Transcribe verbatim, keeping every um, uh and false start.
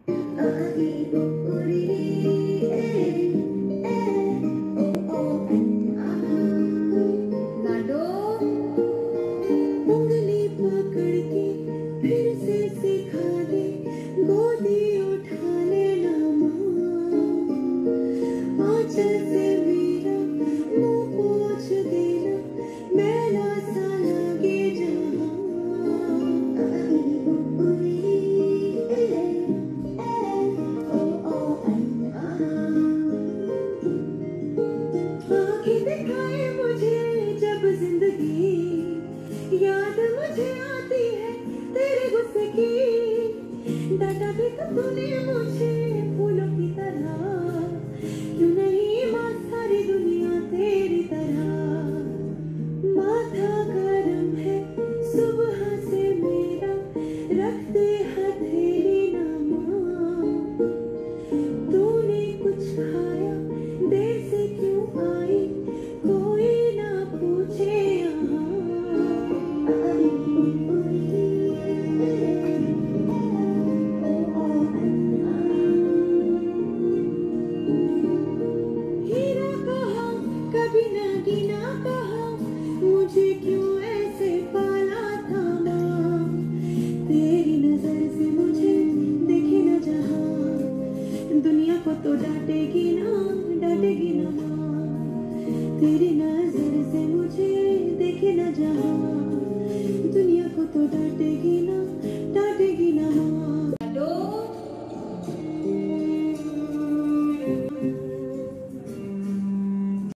उंगली पकड़ के फिर से सिखा दे, गोदी उठा लेना माँ, आंचल से मेरा मुंह पोंछ देना, मैला सा लगे जहाँ। आँखें दिखाए मुझे जब जिंदगी, याद मुझे आती है तेरे गुस्से की, डांटा भी तो तूने मुझे फूलों की तरह, क्यों नहीं माँ सारी दुनिया तेरी तरह। माथा गरम है सुबह से मेरा, रखते हथेली ना माँ, तूने कुछ खाया देर से क्यों आई, कोई ना पूछे यहाँ। हीरा कहा कभी नगीना कहा, मुझे क्यों ऐसे पाला था माँ, तेरी नजर से मुझे देखे न जहाँ, दुनिया को तो डांटेगी